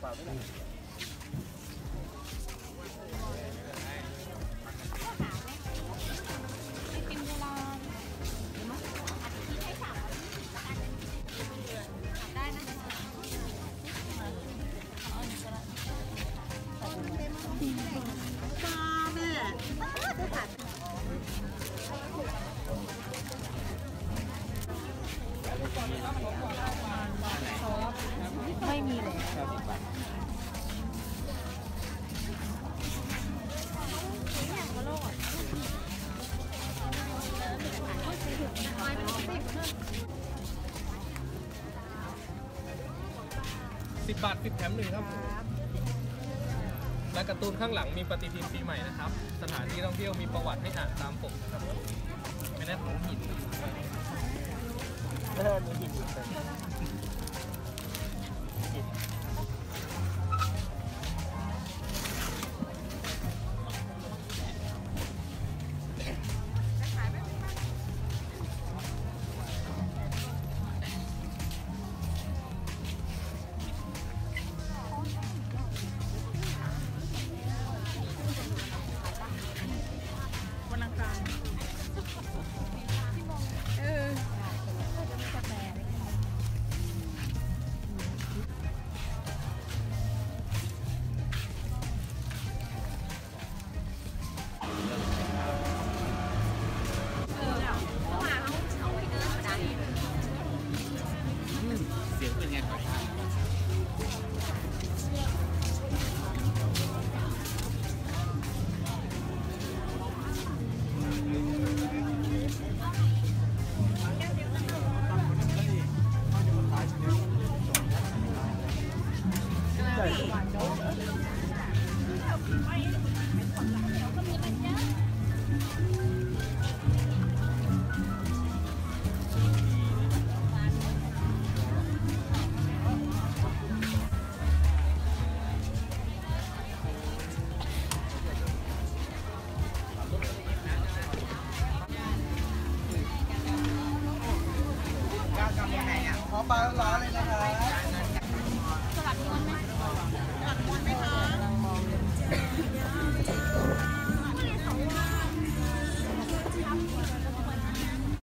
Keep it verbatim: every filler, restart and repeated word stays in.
เปล่าไม่ได้ไม่มีเลยสิบบาทสิบแถมหนึ่งครับและการ์ตูนข้างหลังมีปฏิทินปีใหม่นะครับสถานที่ท่องเที่ยวมีประวัติให้อ่านตามปกครับไม่ได้ของหินเออมีหินหินวันอังคารเออจะมีกาแฟเสียงเป็นไงทำยังไงอ่ะขอปลาร้อนเลยนะ